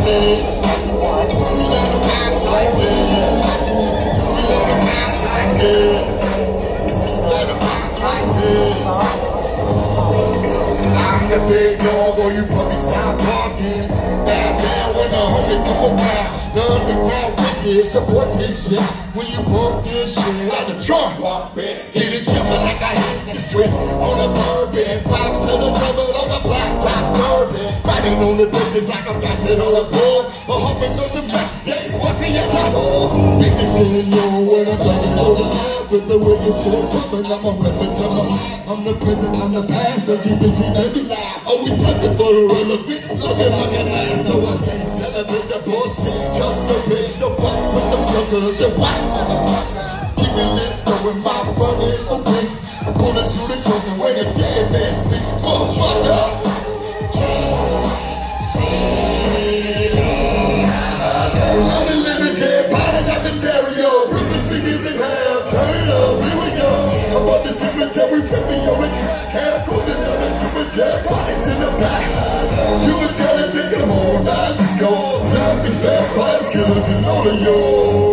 this. We love the bounce like this. We love the bounce like this. Let the bounce like this. I'm the big dog, or you probably stop barking. Bad man when the homie come around. The underground wicked, support this shit. When you bump this shit like a trunk, hit it jumping like I hit the swift on a bourbon. Box to the suburb on the blacktop bourbon. Riding on the business like I'm bouncing on a board. A humming on some best days, what's the answer? Big didn't know when I'm playing over there. With the wicked shit coming, I'm a repertoire. I'm the present, I'm the past, so keep busy, baby. Always looking for the relevance, looking like an ass. So I say, celebrate the bullshit. Trust the bitch, the fuck with them suckers and whack. Keeping this going, my running the wings. Gonna shoot a joke and when a dead man speaks, motherfucker. I'm a living dead body like the stereo. With the fingers in half, turn up, here we go. I'm on the cemetery, ripping on the track. Half pulling on the super dead bodies in the back. Human skeletons, come on, now let's go. Zombies, vampires, killers, and all of you.